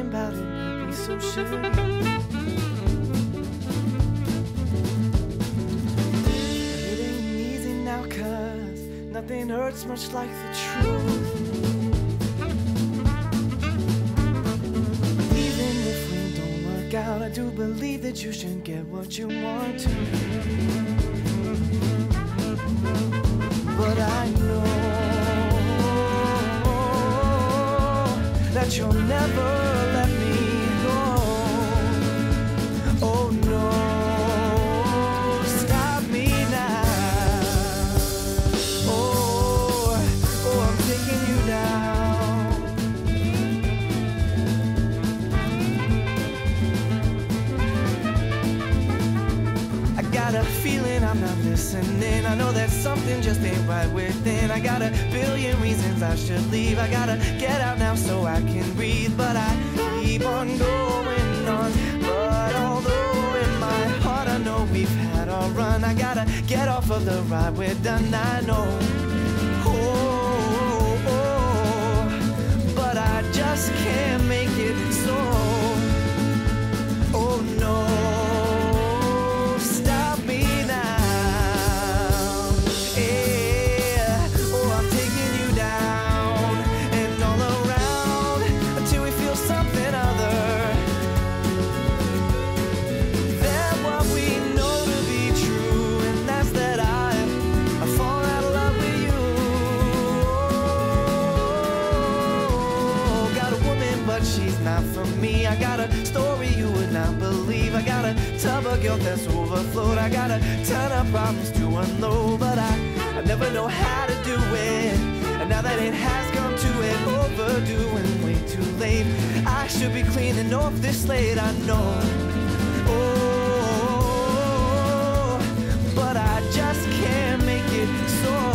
thinking about it, maybe so should you. It ain't easy now, 'cause nothing hurts much like the truth. Even if we don't work out, I do believe that you should get what you want to. But I know that you'll never let me go. Oh no, stop me now. Oh, I'm taking you down. I got a feeling I'm not listening. I know that something just ain't right within. I got a billion reasons I should leave. I gotta get out now so I can breathe. But I keep on going on. But although in my heart I know we've had our run, I gotta get off of the ride, we're done, I know. Oh, but I just can't make it so. Oh no, stop me now. Yeah, oh, I'm taking you down and all around until we feel something other than what we know to be true, and that's that I fall out of love with you. Got a woman, but she's not for me. I got a story you would not believe. I got a tub of guilt that's overflowed. I got a ton of problems to unload, but I never know how to do it. And now that it has come to it, overdue and way too late, I should be cleaning off this slate, I know. Oh, but I just can't make it so.